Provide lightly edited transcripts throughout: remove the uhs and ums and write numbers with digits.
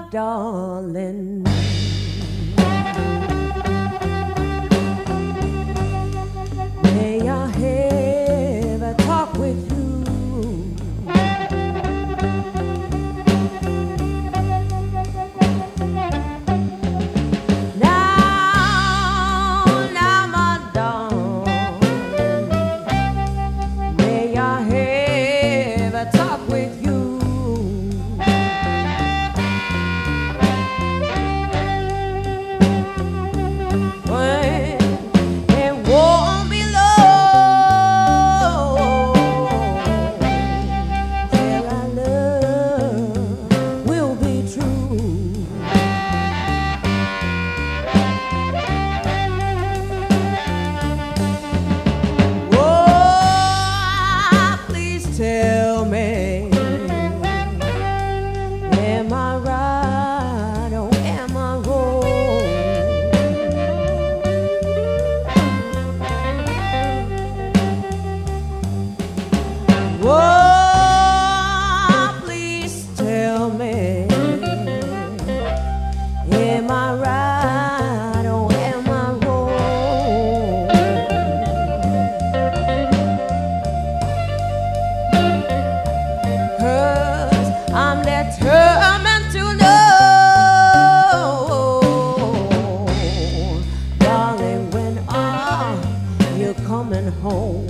darling. May I have a talk with you? Now, my darling, may I have a talk with you? Tell me, am I right or am I wrong? Oh, please tell me, am I right or am I wrong? 'Cause I'm determined to know, darling, when are you coming home?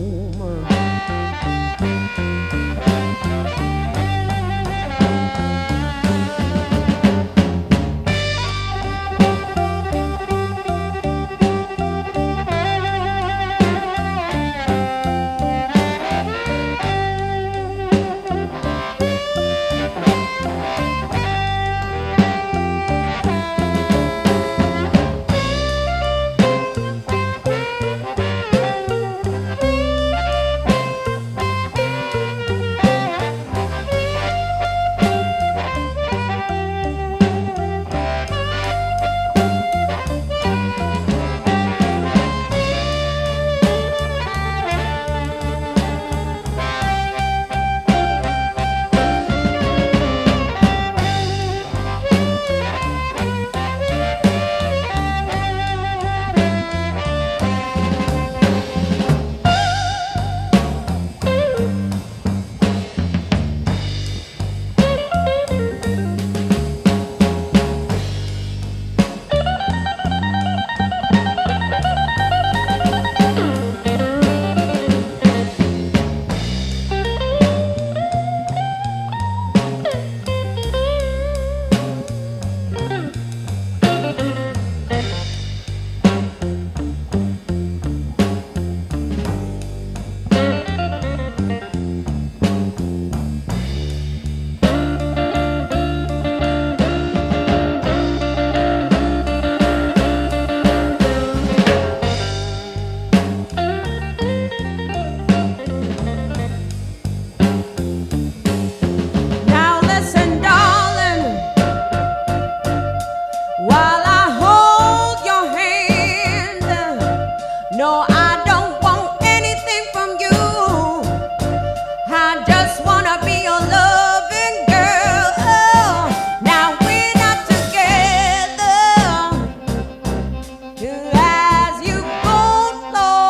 No, I don't want anything from you. I just wanna be your loving girl. Oh, now we're not together, as you both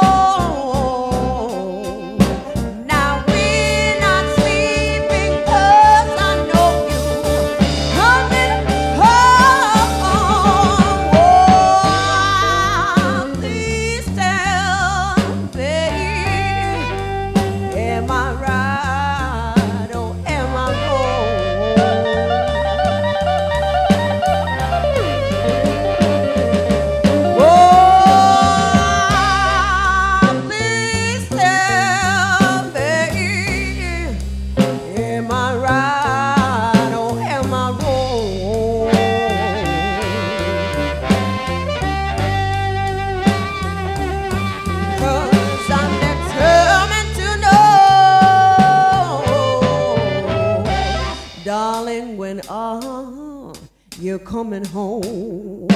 know. Now we're not sleeping 'cause I know you coming home. Oh, please tell me, am I right or am I wrong? Oh, please tell me, am I right or am I wrong? 'Cause I'm determined to know, darling, when are you coming home?